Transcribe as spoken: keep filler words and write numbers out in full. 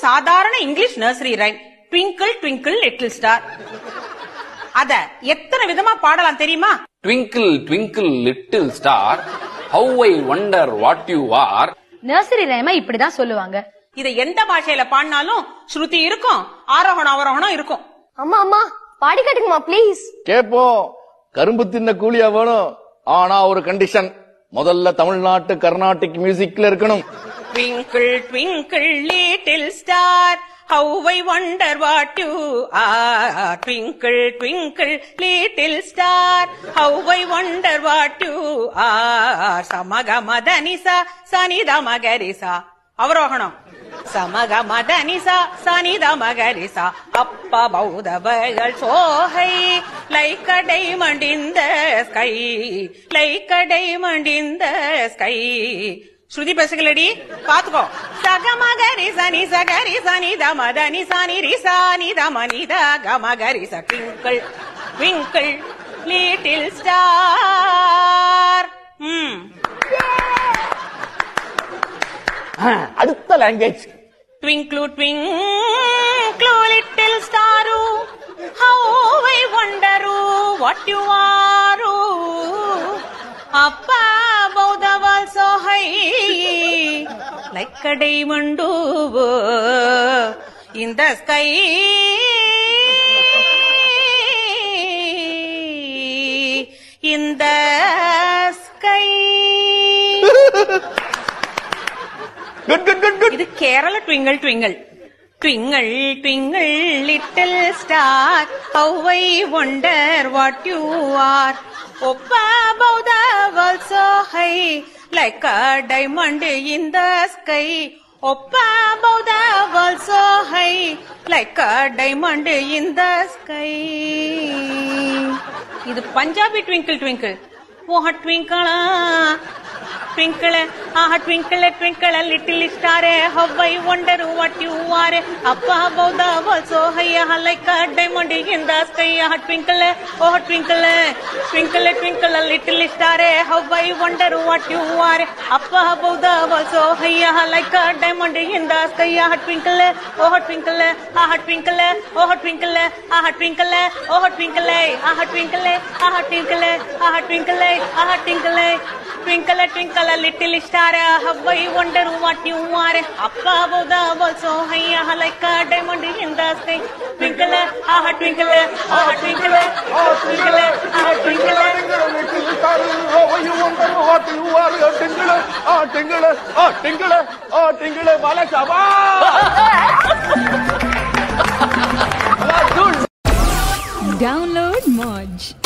சாதாரண English nursery rhyme, twinkle twinkle little star. அத எத்தனை விதமா பாடலாம் தெரியுமா? Twinkle twinkle little star, how I wonder what you are. Nursery ரைமா இப்படிதான் சொல்லுவாங்க. இத எந்த பாஷையில பாடினாலும் ஸ்ருதி இருக்கும், ஆரோகணம் அவரோகணம் இருக்கும். அம்மா அம்மா பாடி காட்டுங்கம்மா ப்ளீஸ். கேப்போம். கரும்பு தின்ன கூலியா வேணும். ஆனா ஒரு கண்டிஷன், முதல்ல தமிழ்நாட்டு கர்நாடிக் மியூசிக்ல இருக்கணும். Twinkle twinkle little star, how I wonder what you are. Twinkle twinkle little star, how I wonder what you are. Samaga madanisa sanida magarisa. அவரோகணம். சமக மதனிசா சனித மகரிசா. அப்பா பௌதவர்கள் சோகை, like a diamond in the sky, like a diamond in the sky. ஸ்ருதி பேசுகளடி பாத்துக்கோ. சகமகரி சனி சகரி சனி தமதனி சனி ரிசானி தமனித கமகரி ச. Twinkle twinkle little star. ம் அடுத்த language. Twinkle twinkle little star, how I wonder what you are. அப்பா above the world so high, like a diamond in the sky, in the sky. Good, good, good, good. இது Kerala twinkle twinkle. Twinkle twinkle little star, how I wonder what you are. Up above the world so high, like a diamond in the sky. Up above the world so high, like a diamond in the sky. இது Punjabi twinkle twinkle. Oh twinkle twinkle, ah twinkle twinkle little star, how I wonder what you are. Up above the world so high, like a diamond in the sky. Ah twinkle, oh twinkle, twinkle twinkle little star, how I wonder what you are. Up above the world so high, like a diamond in the sky. Ah twinkle, oh twinkle, ah twinkle, oh twinkle, ah twinkle, oh twinkle, ah twinkle, ah twinkle, ah twinkle, ah twinkle. Twinkle twinkle little star, how I wonder what you are. Up above the world so high, like a diamond in the sky. Twinkle, ah twinkle, ah twinkle, oh twinkle, ah twinkle. Little star, how you wonder what you are. Twinkle, ah twinkle, ah twinkle, ah twinkle, bala shaba. Download Moj.